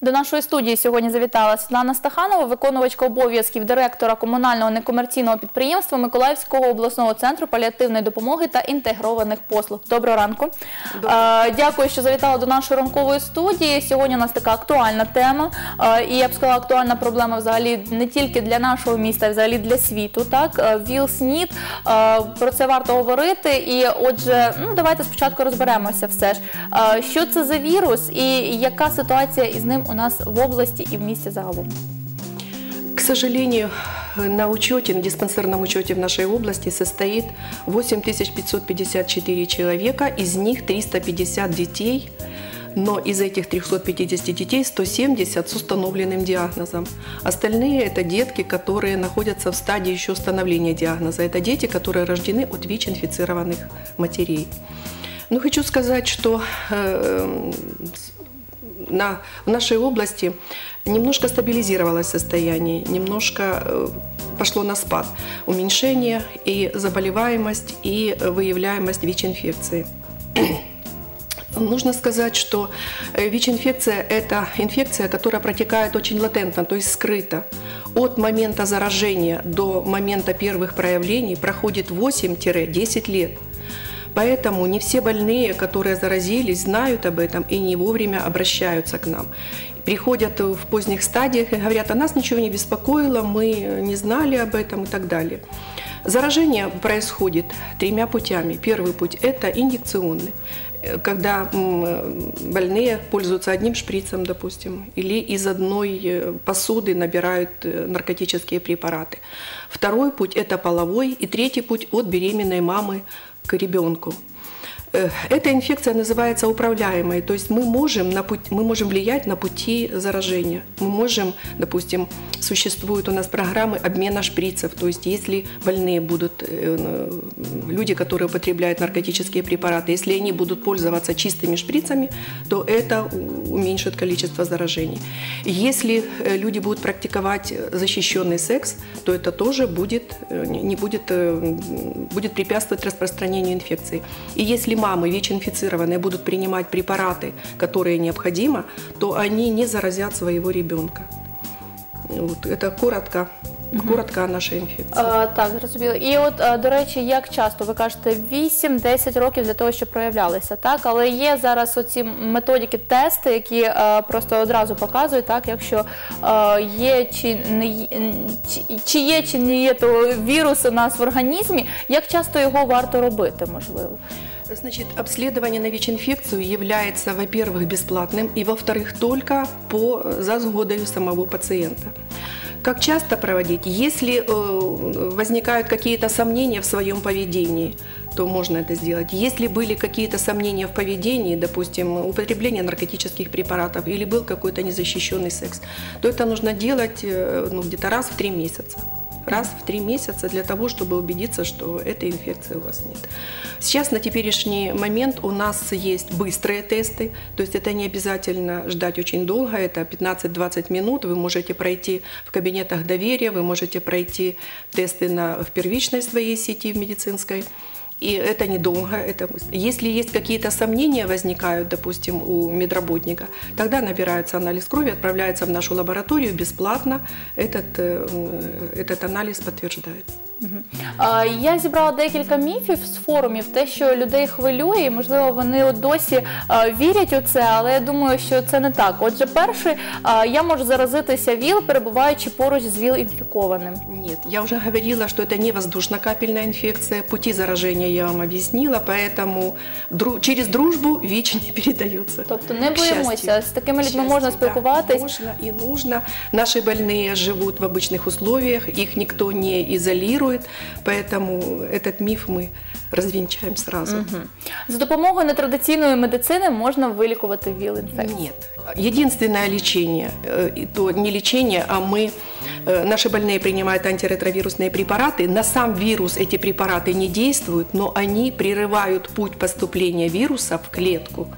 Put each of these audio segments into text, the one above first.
До нашої студії сьогодні завітала Світлана Стаханова, виконувачка обов'язків директора комунального некомерційного підприємства Миколаївського обласного центру паліативної допомоги та інтегрованих послуг. Доброго ранку. Дякую, що завітала до нашої ранкової студії. Сьогодні у нас така актуальна тема, і я б сказала, актуальна проблема взагалі не тільки для нашого міста, а взагалі для світу. ВІЛ-СНІД, про це варто говорити. І отже, давайте спочатку розберемося все ж. Що це за вірус і яка ситуація із ним у нас в области и в місті загалом? К сожалению, на диспансерном учете в нашей области состоит 8554 человека, из них 350 детей, но из этих 350 детей 170 с установленным диагнозом. Остальные – это детки, которые находятся в стадии еще становления диагноза. Это дети, которые рождены от ВИЧ-инфицированных матерей. Но хочу сказать, что в нашей области немножко стабилизировалось состояние, немножко пошло на спад уменьшение и заболеваемость, и выявляемость ВИЧ-инфекции. Нужно сказать, что ВИЧ-инфекция – это инфекция, которая протекает очень латентно, то есть скрыто. От момента заражения до момента первых проявлений проходит 8-10 лет. Поэтому не все больные, которые заразились, знают об этом и не вовремя обращаются к нам. Приходят в поздних стадиях и говорят: а нас ничего не беспокоило, мы не знали об этом и так далее. Заражение происходит 3 путями. Первый путь – это инъекционный, когда больные пользуются одним шприцем, допустим, или из одной посуды набирают наркотические препараты. Второй путь – это половой, и третий путь – от беременной мамы к ребенку. Эта инфекция называется управляемой, то есть мы можем влиять на пути заражения. Мы можем, допустим, существуют у нас программы обмена шприцев, то есть если больные будут, люди, которые употребляют наркотические препараты, если они будут пользоваться чистыми шприцами, то это уменьшит количество заражений. Если люди будут практиковать защищенный секс, то это тоже будет препятствовать распространению инфекции. И если мамы ВИЧ-инфицированные будут принимать препараты, которые необходимо, то они не заразят своего ребенка. Вот, это коротко о нашій інфекції. Так, зрозуміло. І от, до речі, як часто? Ви кажете, 8-10 років для того, щоб проявлялися, так? Але є зараз оці методики, тести, які просто одразу показують, так, якщо є чи не є того вірус у нас в організмі, як часто його варто робити, можливо? Значит, обследование на ВИЧ-инфекцию является, во-первых, бесплатным, и, во-вторых, только за сгодою самого пациента. Как часто проводить? Если возникают какие-то сомнения в своем поведении, то можно это сделать. Если были какие-то сомнения в поведении, допустим, употребление наркотических препаратов или был какой-то незащищенный секс, то это нужно делать где-то раз в 3 месяца. Раз в 3 месяца для того, чтобы убедиться, что этой инфекции у вас нет. Сейчас на теперешний момент у нас есть быстрые тесты, то есть это не обязательно ждать очень долго, это 15-20 минут, вы можете пройти в кабинетах доверия, вы можете пройти тесты в первичной своей сети в медицинской. И это недолго, это быстро. Если есть какие-то сомнения возникают, допустим, у медработника, тогда набирается анализ крови, отправляется в нашу лабораторию бесплатно, этот анализ подтверждается. Я зібрала декілька міфів з форумів, те, що людей хвилює, і, можливо, вони досі вірять у це, але я думаю, що це не так. Отже, перший, я можу заразитися ВІЛ, перебуваючи поруч з ВІЛ-інфікованим. Нет, я уже говорила, что это не воздушно-капельная инфекция, пути заражения я вам объяснила, поэтому через дружбу ВИЧ не передается. Тобто не боїмося, з такими людьми можна спілкуватись? Можно и нужно. Наши больные живут в обычных условиях, их никто не изолирует. Поэтому этот миф мы розвінчаємо сразу. За допомогою нетрадиційної медицини можна вилікувати ВІЛ-інфекцію? Нет. Единственное лечение, то не лечение, а наши больные принимают антиретровирусные препараты. На сам вирус эти препараты не действуют, но они прерывают путь поступления вируса в клетку.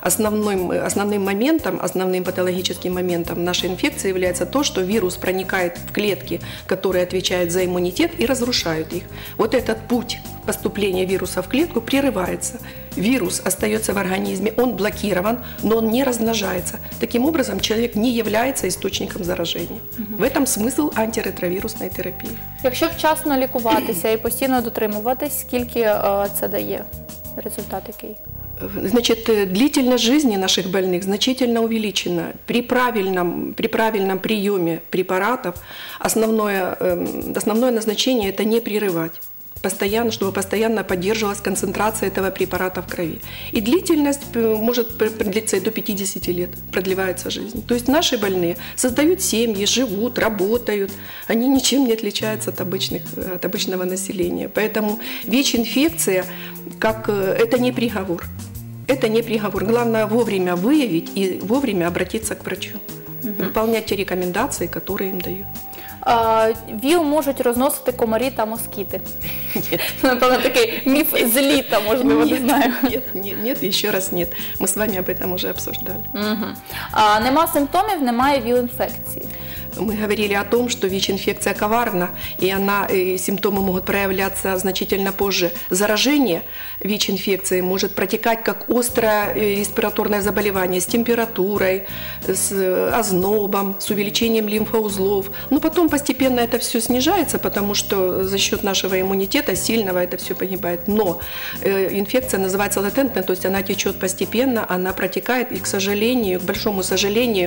основным моментом, основным патологическим моментом нашей инфекции является то, что вирус проникает в клетки, которые отвечают за иммунитет, и разрушают их. Вот этот путь поступления вируса в клетку прерывается. Вирус остается в организме, он блокирован, но он не размножается. Таким образом, человек не является источником заражения. В этом смысл антиретровирусної терапії. Якщо вчасно лікуватися і постійно дотримуватись, скільки це дає? Результат який? Значит, длительность жизни наших больных значительно увеличена. При правильном приеме препаратов основное назначение – это не прерывать. Чтобы постоянно поддерживалась концентрация этого препарата в крови. И длительность может продлиться и до 50 лет, продлевается жизнь. То есть наши больные создают семьи, живут, работают, они ничем не отличаются от обычного населения. Поэтому ВИЧ-инфекция это не приговор. Это не приговор. Главное вовремя выявить и вовремя обратиться к врачу. Выполнять те рекомендации, которые им дают. ВІЛ можуть розносити комарі та москіти. Напевно, такий міф з літа, можливо, не знаю. Нет, еще раз нет. Мы с вами об этом уже обсуждали. Нема симптомів, немає ВІЛ-інфекції. Мы говорили о том, что ВИЧ-инфекция коварна, и симптомы могут проявляться значительно позже. Заражение ВИЧ-инфекцией может протекать как острое респираторное заболевание с температурой, с ознобом, с увеличением лимфоузлов. Но потом постепенно это все снижается, потому что за счет нашего иммунитета сильного это все погибает. Но инфекция называется латентной, то есть она течет постепенно, она протекает, и, к сожалению, к большому сожалению,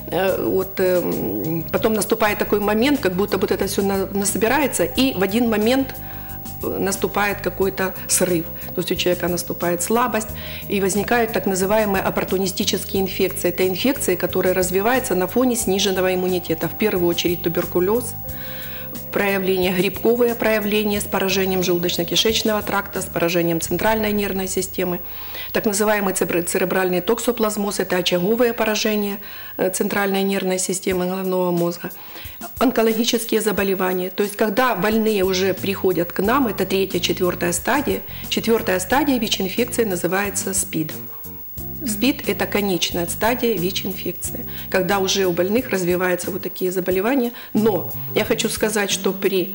потом наступает такой момент, как будто это все насобирается, и в один момент наступает какой-то срыв. То есть у человека наступает слабость, и возникают так называемые оппортунистические инфекции. Это инфекции, которые развиваются на фоне сниженного иммунитета. В первую очередь туберкулез, грибковые проявления с поражением желудочно-кишечного тракта, с поражением центральной нервной системы. Так называемый церебральный токсоплазмоз – это очаговые поражения центральной нервной системы головного мозга. Онкологические заболевания. То есть, когда больные уже приходят к нам, это 3-4 стадия. 4 стадия ВИЧ-инфекции называется СПИДом. СПИД – это конечная стадия ВИЧ-инфекции, когда уже у больных развиваются вот такие заболевания. Но я хочу сказать, что при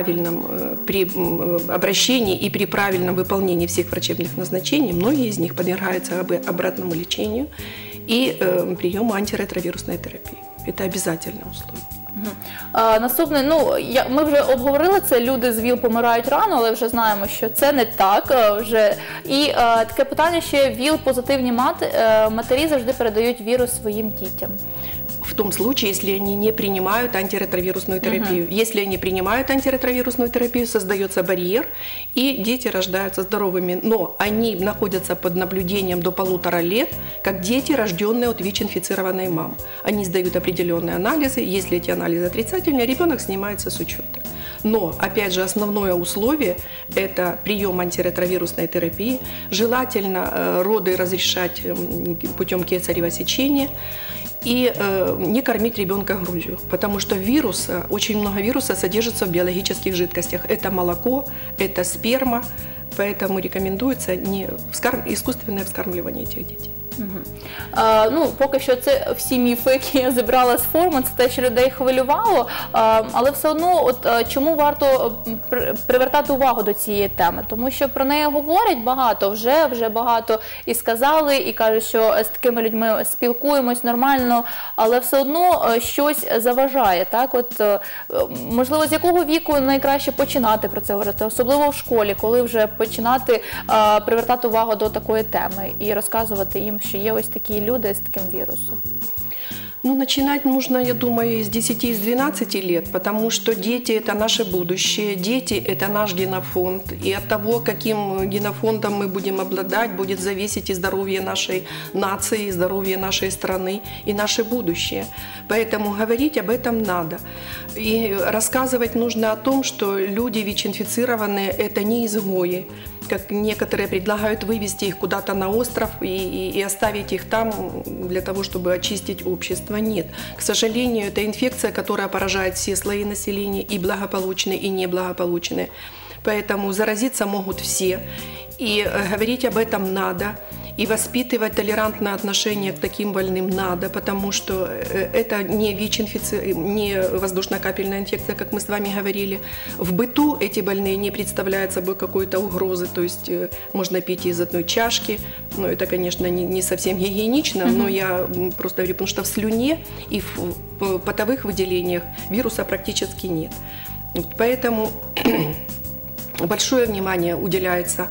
обращении и при правильном выполнении всех врачебных назначений, многие из них подвергаются обратному лечению и приему антиретровирусной терапии. Это обязательное условие. Наступне, ми вже обговорили це, люди з ВІЛ помирають рано, але вже знаємо, що це не так. І таке питання ще, ВІЛ-позитивні матері завжди передають вірус своїм дітям. В том случае, если они не принимают антиретровирусную терапию. Если они принимают антиретровирусную терапию, создается барьер, и дети рождаются здоровыми. Но они находятся под наблюдением до 1,5 лет, как дети, рожденные от ВИЧ-инфицированной мамы. Они сдают определенные анализы. Если эти анализы отрицательные, ребенок снимается с учета. Но, опять же, основное условие – это прием антиретровирусной терапии. Желательно роды разрешать путем кесарево сечения. И не кормить ребенка грудью, потому что очень много вируса содержится в биологических жидкостях. Это молоко, это сперма, поэтому рекомендуется искусственное вскармливание этих детей. Поки що це всі міфи, які я зібрала з форуму, це те, що людей хвилювало, але все одно, чому варто привертати увагу до цієї теми? Тому що про неї говорять багато, вже багато і сказали, і кажуть, що з такими людьми спілкуємось нормально, але все одно щось заважає, так? Можливо, з якого віку найкраще починати про це говорити, особливо в школі, коли вже починати привертати увагу до такої теми і розказувати їм, що є ось такі люди з таким вірусом? Начинать нужно, я думаю, с 10-12 лет, потому что дети – это наше будущее, дети – это наш генофонд. И от того, каким генофондом мы будем обладать, будет зависеть и здоровье нашей нации, и здоровье нашей страны, и наше будущее. Поэтому говорить об этом надо. И рассказывать нужно о том, что люди ВИЧ-инфицированные – это не изгои, как некоторые предлагают вывести их куда-то на остров и оставить их там для того, чтобы очистить общество. Нет. К сожалению, это инфекция, которая поражает все слои населения, и благополучные, и неблагополучные. Поэтому заразиться могут все. И говорить об этом надо. И воспитывать толерантное отношение к таким больным надо, потому что это не не воздушно-капельная инфекция, как мы с вами говорили. В быту эти больные не представляют собой какой-то угрозы, то есть можно пить из одной чашки. Ну, это, конечно, не совсем гигиенично, но я просто говорю, потому что в слюне и в потовых выделениях вируса практически нет. Поэтому большое внимание уделяется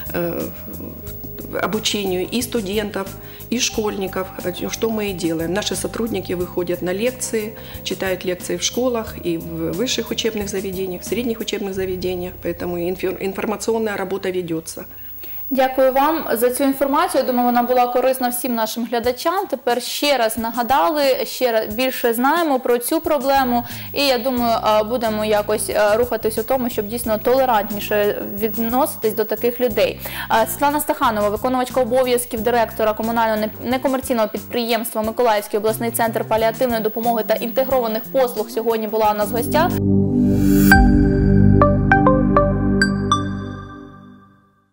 обучению и студентов, и школьников, что мы и делаем. Наши сотрудники выходят на лекции, читают лекции в школах и в высших учебных заведениях, в средних учебных заведениях, поэтому информационная работа ведется. Дякую вам за цю інформацію. Я думаю, вона була корисна всім нашим глядачам. Тепер ще раз нагадали, ще раз більше знаємо про цю проблему. І я думаю, будемо якось рухатись у тому, щоб дійсно толерантніше відноситись до таких людей. Світлана Стаханова, виконувачка обов'язків директора комунального некомерційного підприємства Миколаївський обласний центр паліативної допомоги та інтегрованих послуг, сьогодні була у нас в гостях.